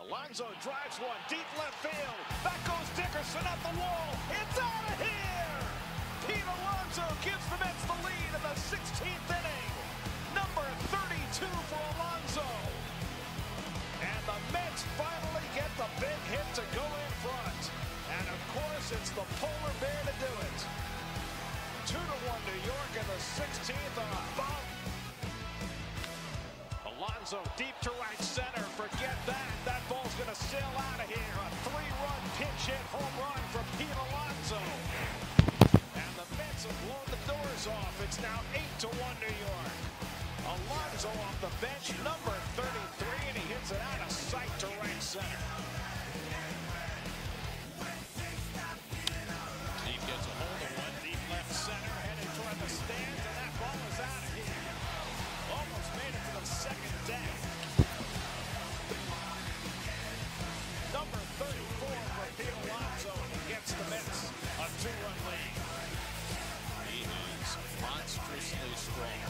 Alonso drives one deep left field. Back goes Dickerson at the wall. It's out of here! Pete Alonso gives the Mets the lead in the 16th inning. Number 32 for Alonso. And the Mets finally get the big hit to go in front. And of course, it's the polar bear to do it. 2-1 New York in the 16th on a bump. Alonso deep to right center. Forget that. That ball's going to sail out of here. A 3-run pinch hit home run from Pete Alonso. And the Mets have blown the doors off. It's now 8-1 New York. Alonso off the bench, number 33, and he hits it out of sight to right center. Steve gets a hold of one deep left center, headed toward the stands, and that ball is out of here. Almost made it to the second deck. Number 34 for Pete Alonso, and he gets the Mets a 2-run lead. He is monstrously strong.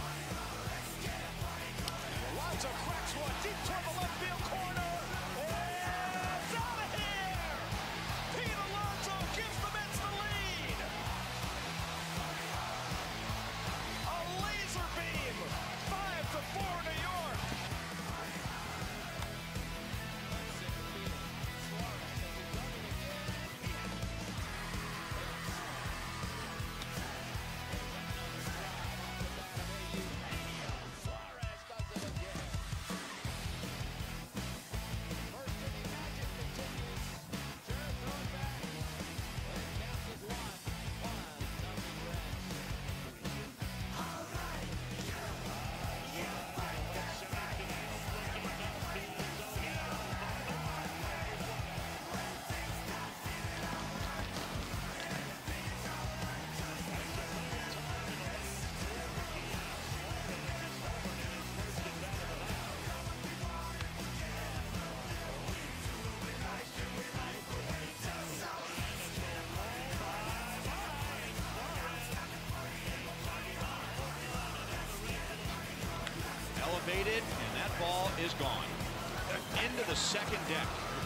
Alonso cracks one deep toward the left field corner. It's out of here! Pete Alonso gives the Mets the lead. A laser beam. 5-4 New York. Elevated, and that ball is gone. Into the second deck.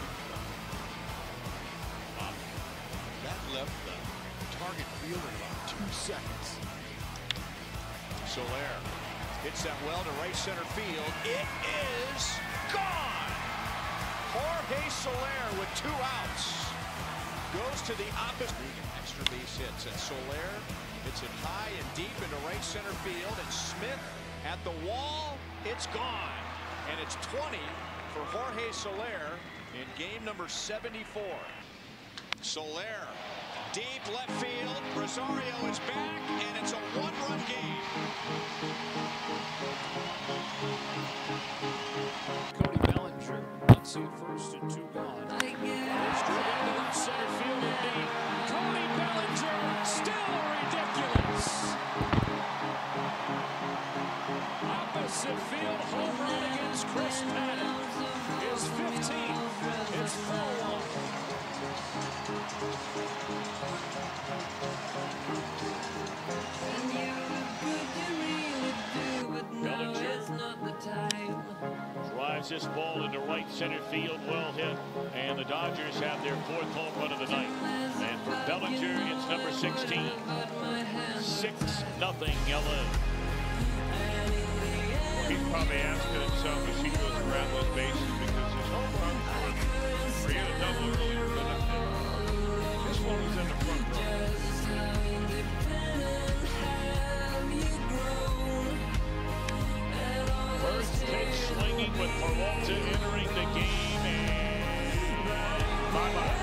That left the target field in about 2 seconds. Soler hits that well to right center field. It is gone. Jorge Soler with 2 outs goes to the opposite. Extra base hits, and Soler hits it high and deep into right center field, and Smith at the wall. It's gone, and it's 20 for Jorge Soler in game number 74. Soler, deep left field. Rosario is back, and it's a 1-run game. Cody Bellinger, let's see, first and 2 gone. It's driven into left center field and deep. Cody Bellinger, still ridiculous. Opposite field home run against Chris Paddock. His 15th. It's 4-1. Drives this ball into right center field, well hit, and the Dodgers have their 4th home run of the night. And for Bellinger, it's number 16. 6-0 LA. He's probably asking himself as he goes around those bases because his home run for you to double earlier, but this one was in the front row. First pitch swinging with Peralta entering the game, and bye-bye.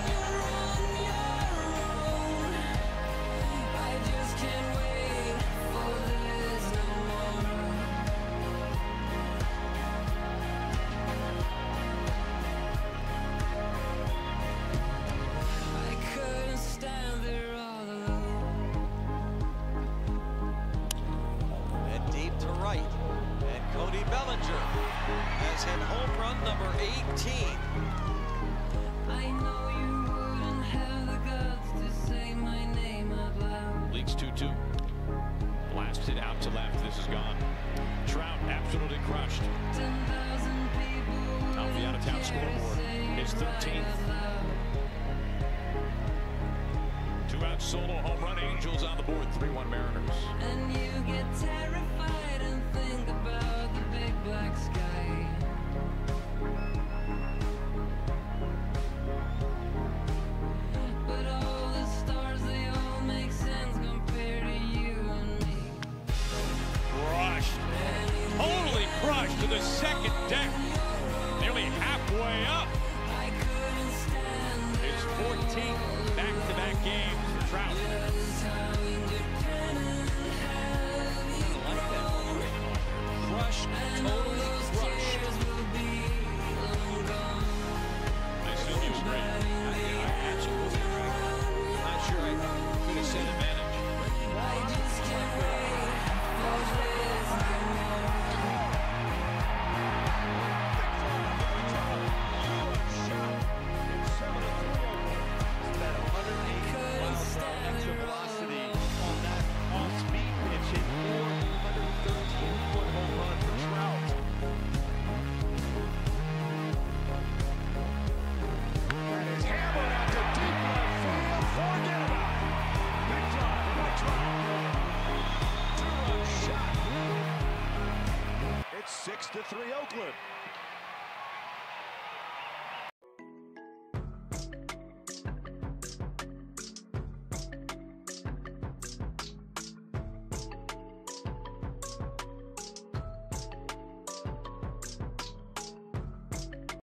Cody Bellinger has hit home run number 18. I know you wouldn't have the guts to say my name out loud. Leaks 2-2. Blasted out to left. This is gone. Trout absolutely crushed. 10,000 people. Out the out-of-town score. 13th. Two-out solo home run. Angels on the board. 3-1 Mariners. And you get terrified and think about the big black sky. But all the stars, they all make sense compared to you and me. Crushed. Totally crushed to the second deck. Nearly halfway up. I couldn't stand It's 14 back-to-back games for Trout. Crushed, totally crushed. I assume he was great. Absolutely great. Not sure I could have said advantage. It's 6-3 Oakland.